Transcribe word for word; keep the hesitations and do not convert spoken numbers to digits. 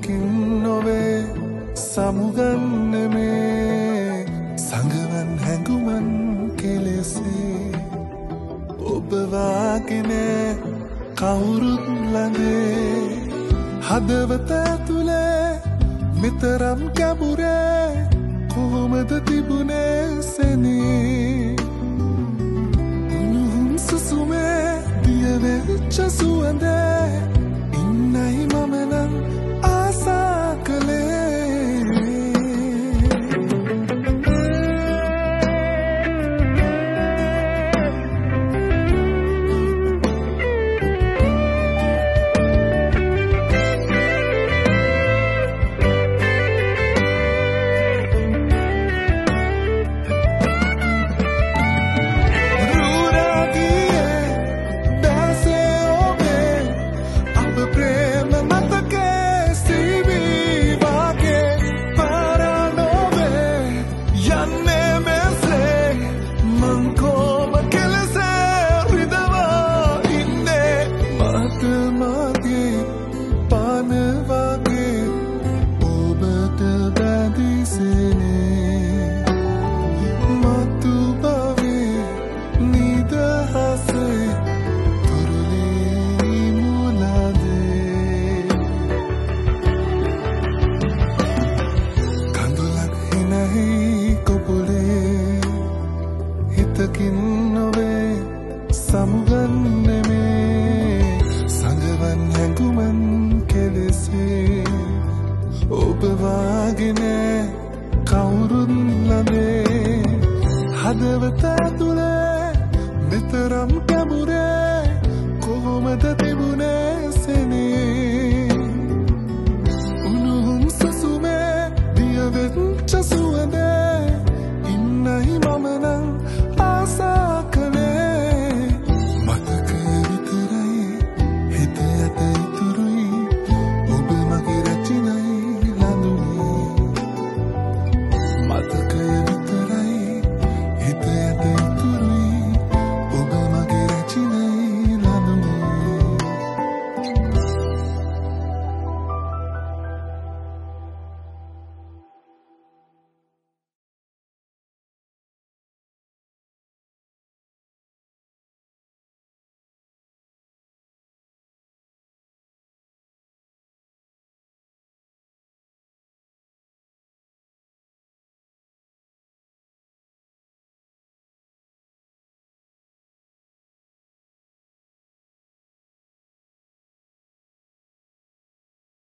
හිතකින් නොවේ සමුගන්නේ මේ සංගවන් හැඟුමන් කෙලෙසේ ඔබ වාගෙන කවුරුත් ළඟේ හදවත ඇතුලේ මෙතරම් ගැඹුරේ කොහොමද තිබුණේ සෙනේ උණුහුම් සුසුමේ දියවෙච්ච සුවඳේ ඉන්නයි මම නම් ආසා කළේ හිතකින් නොවේ සමුගන්නේ මේ සංගවන් හැඟුමන් කෙලෙසේ ඔබ වාගෙන කවුරුත් ළඟේ හදවත ඇතුලේ මෙතරම් ගැඹුරේ කොහොමද තිබුණේ සෙනේ උණුහුම් සුසුමේ දියවෙච්ච සුවඳේ ඉන්නයි මම නම් ආසා කළේ මතක විතරයි හිත ඇත ඉතුරුයි ඔබ මගේ රචනයි ලඳුනේ මතකය